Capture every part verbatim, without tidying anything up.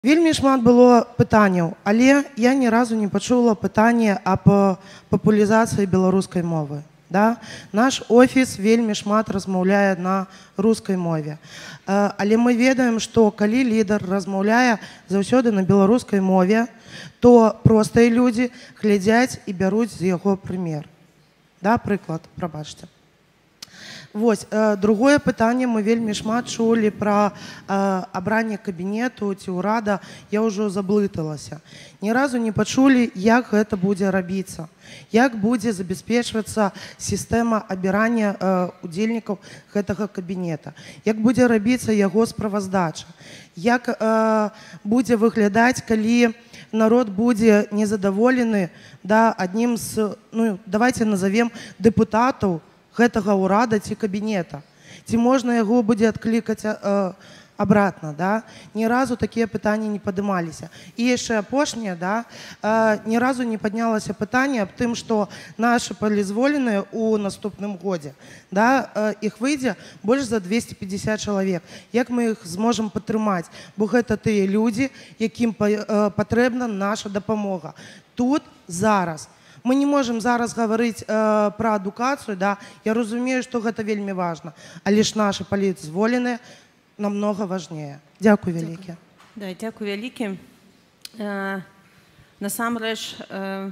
Вельмі шмат было пытанняў, але я ні разу не пачула пытанне аб папулярызацыі беларускай мовы. Да? Наш офіс вельмі шмат размаўляе на рускай мове. Але мы ведаем, што калі лідар размаўляе заўсёды на беларускай мове, то простыя людзі глядзяць і бяруць з яго прымер. Да, прыклад, прабачце. Вось, другое пытанне, мы вельмі шмат чулі пра абранне кабінету ці ўрада, я ўжо заблыталася. Ні разу не пачулі, як гэта будзе рабіцца, як будзе забяспечвацца сістэма абірання удзельнікаў гэтага кабінета, як будзе рабіцца яго справаздача, як будзе выглядаць, калі народ будзе незадаволены, да, аднім з, ну, давайте назовем дэпутатаў гэтага ўрада ці кабінета. Ці можна яго будзе адклікаць э, абратна, да? Ні разу такія пытанні не падымаліся. І яшчэ апошняе, да, э, ні разу не паднялася пытанне аб тым, што нашы палізволеныя ў наступным годзе, да, э, іх выйдзе больш за двесце пятьдесят чалавек. Як мы іх зможам падтрымаць? Бо гэта тыя людзі, якім па, э, патрэбна наша дапамога. Тут, зараз. Мы не можем зараз гаварыць э, пра адукацыю, да? Я разумею, што гэта вельмі важна, але ж нашы палітзволеныя намнога важнее. Дзякуй вялікі. Да, дзякуй вялікі. Э, насамрэч, э,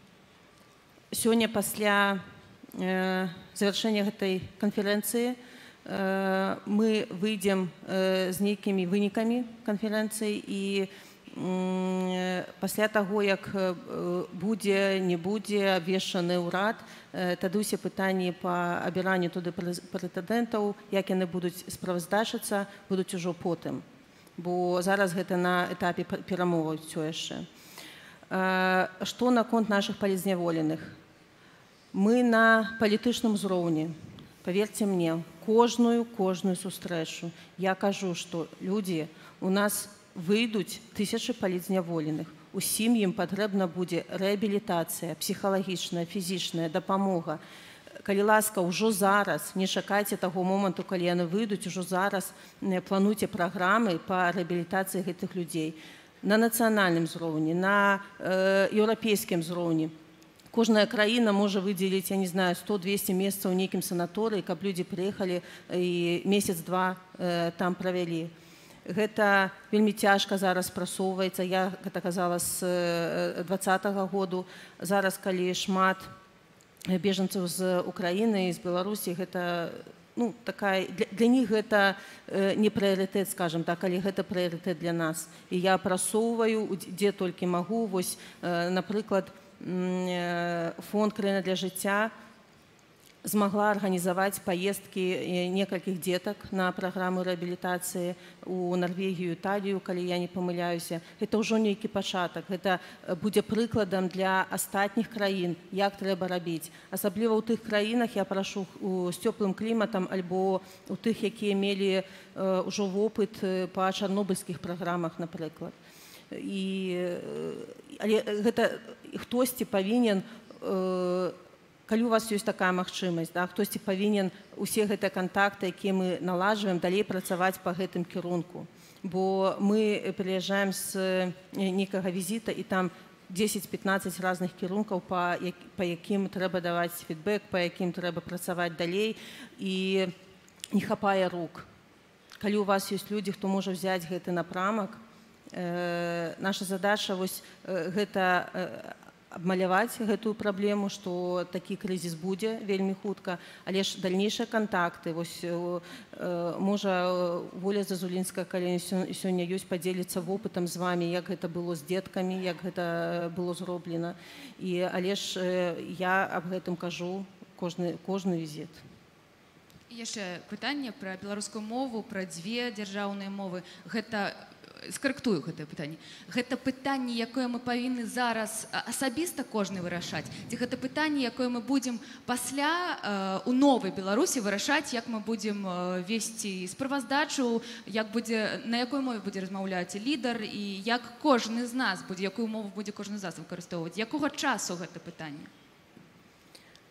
сёння пасля э, завяршэння гэтай канферэнцыі э, мы выйдзем э, з нейкімі вынікамі канферэнцыі і пасля таго, як будзе, не будзе абвешчаны ўрад, тады ўсе пытанні па абіранню туды прэтэндэнтаў, як яны будуць справаздачыцца, будуць ужо потым. Бо зараз гэта на этапе перамоваў ўсё яшчэ. Што наконт нашых палізняволеных? Мы на палітычным узроўні, паверце мне, кожную, кожную сустрэчу. Я кажу, што людзі у нас выйдуць тысячы палізняволеных. Усім ім патрэбна будзе рэабілітацыя, псіхалагічная, фізічная дапамога. Калі ласка, ўжо зараз, не чакайце таго моманту, калі яны выйдуць, ужо зараз плануйце праграмы па рэабілітацыі гэтых людзей. На нацыянальным узроўні, на э, еўрапейскім узроўні. Кожная краіна можа выдзеліць, я не знаю, сто-двесце месцаў у нейкім санаторыі, каб людзі прыехалі і месяц-два э, там правялі. Гэта вельмі цяжка зараз прасоўваецца. Я гэта казала з дваццатага году. Зараз, калі шмат бежанцаў з Украіны і з Беларусі, гэта, ну, такая, для, для них гэта не прыярытэт, скажем так, але гэта прыярытэт для нас. І я прасоўваю, дзе толькі магу. Вось, напрыклад, фонд «Краіна для жыцця» змагла арганізаваць паездкі некалькіх дзетак на праграму рэабілітацыі ў Нарвегію, Італію, калі я не памыляюся. Гэта ўжо нейкі пачатак. Гэта будзе прыкладам для астатніх краін, як трэба рабіць. Асабліва ў тых краінах, я прашу, з цёплым кліматам, альбо ў тых, якія мелі ўжо вопыт па чарнобыльскіх праграмах, напрыклад. І, але гэта хтосьці павінен, калі у вас ёсць такая магчымасць, да, хтосьці павінен усе гэтыя кантакты, якія мы налажваем, далей працаваць па гэтым кірунку. Бо мы прыязджаем з нейкага візіта, і там дзесяць-пятнаццаць разных кірункаў, па, як, па якім трэба даваць фідбэк, па якім трэба працаваць далей, і не хапае рук. Калі у вас ёсць людзі, хто можа взяць гэты напрамак, э, наша задача вось э, гэта э, абмаляваць гэтую праблему, што такі крызіс будзе вельмі хутка, але ж дальнейшыя кантакты. Вось, э, можа, Воля Зазулінская, калі сёння ёсць, падзеліцца вопытам з вамі, як гэта было з дзеткамі, як гэта было зроблена. І, але ж э, я аб гэтым кажу кожны, кожны візіт. Яшчэ пытанне пра беларускую мову, пра дзве дзяржаўныя мовы. Гэта скарэктую гэтае пытанне. Гэта пытанне, якое мы павінны зараз асабіста кожны вырашаць. Ці гэта пытанне, якое мы будзем пасля э, у новай Беларусі вырашаць, як мы будзем э, весці справаздачу, як будзе, на якой мове будзе размаўляць лідар і як кожны з нас будзе, якую мову будзе кожны з нас выкарыстоўваць. Якога часу гэта пытанне?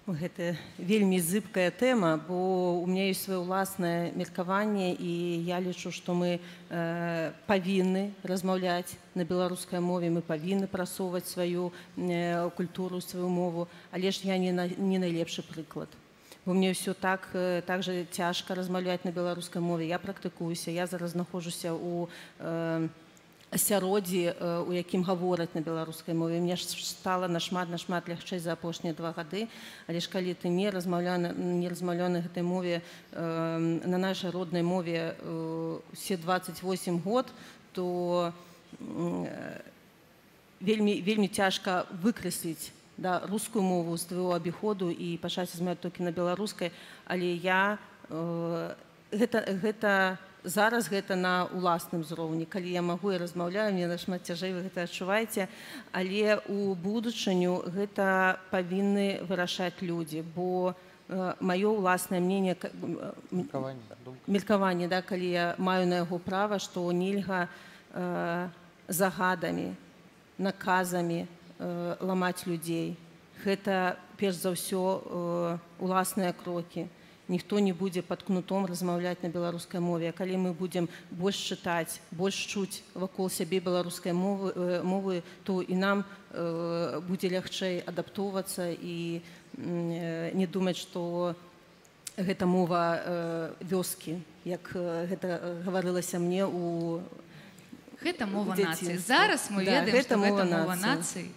Гэта вельмі зыбкая тэма, бо у меня ёсць сваё ўласнае меркаванне, і я лічу, што мы э, павінны размаўляць на беларускай мове, мы павінны прасоўваць сваю э, культуру, сваю мову, але ж я не, на, не найлепшы прыклад. Бо мне ўсё так, э, так жа цяжка размаўляць на беларускай мове. Я практыкуюся, я зараз знаходжуся ў э, асяроддзі, у якім гавораць на беларускай мове. Мне ж стала нашмат нашмат лягчэй за апошнія два гады, але ж калі ты не размаўляна не размаўляна гэтай мове э, на нашай роднай мове э, усе дваццаць восем год, то э, вельмі вельмі цяжка выкрэсліць, да, рускую мову з твайго абіходу і пачаць размаўляць толькі на беларускай. Але я э, гэта гэта зараз гэта на ўласным узроўні. Калі я магу, я размаўляю, мне нашмат цяжэй, вы гэта адчуваеце, але ў будучыню гэта павінны вырашаць людзі, бо э, маё ўласнае мненне, меркаванне, меркаванне, да, калі я маю на яго права, што нельга э, загадамі, наказамі э, ламаць людзей. Гэта перш за ўсё э, уласныя крокі. Ніхто не будзе пад кнутом размаўляць на беларускай мове. А калі мы будзем больш чытаць, больш чуць вакол сябе беларускай мовы, э, мовы, то і нам э, будзе лягчэй адаптоўвацца і э, не думаць, што гэта мова э, вёскі, як э, гэта гаварылася мне у Гэта мова дзяцінстве. нацыі. Зараз мы Да, ведаем, гэта што мова гэта мова нацыі. нацыі.